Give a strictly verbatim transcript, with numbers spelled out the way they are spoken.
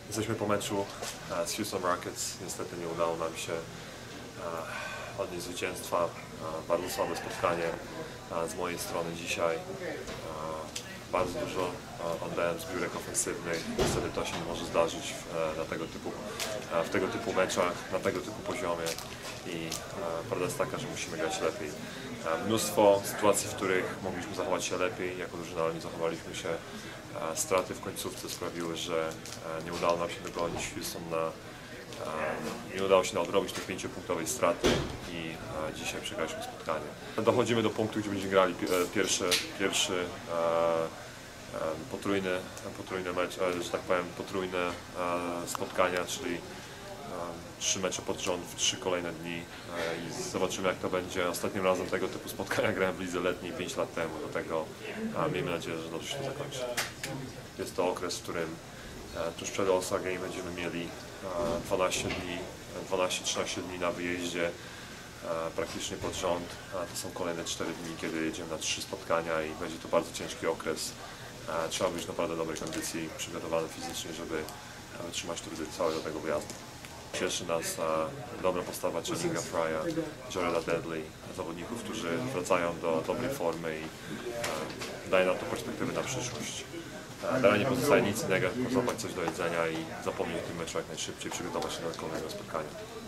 Jesteśmy po meczu z Houston Rockets. Niestety nie udało nam się odnieść zwycięstwa. Bardzo słabe spotkanie z mojej strony dzisiaj. Bardzo dużo oddałem zbiórek ofensywnych. Niestety to się nie może zdarzyć w, na tego typu, w tego typu meczach, na tego typu poziomie. I prawda jest taka, że musimy grać lepiej. Mnóstwo sytuacji, w których mogliśmy zachować się lepiej, jako drużyna, ale nie zachowaliśmy się. Straty w końcówce sprawiły, że nie udało nam się dogonić Houston na nie udało się odrobić tej pięciopunktowej straty i dzisiaj przegraliśmy spotkanie. Dochodzimy do punktu, gdzie będziemy grali pierwszy, pierwszy potrójny, potrójny mecz, że tak powiem, potrójne spotkania, czyli trzy mecze pod rząd w trzy kolejne dni i zobaczymy, jak to będzie. Ostatnim razem tego typu spotkania grałem w lidze letniej pięć lat temu, do tego miejmy nadzieję, że dobrze się to zakończy. Jest to okres, w którym tuż przed All-Star Game będziemy mieli dwanaście dni, dwanaście trzynaście dni na wyjeździe praktycznie pod rząd. To są kolejne cztery dni, kiedy jedziemy na trzy spotkania i będzie to bardzo ciężki okres. Trzeba być naprawdę dobrej kondycji, przygotowany fizycznie, żeby wytrzymać trudy całego tego wyjazdu. Cieszy nas dobra postawa Channinga Frya, Jarrella Dudley, zawodników, którzy wracają do dobrej formy i daje nam to perspektywy na przyszłość. Dalej nie pozostaje nic innego, tylko złapać coś do jedzenia i zapomnieć o tym meczu jak najszybciej, przygotować się do kolejnego spotkania.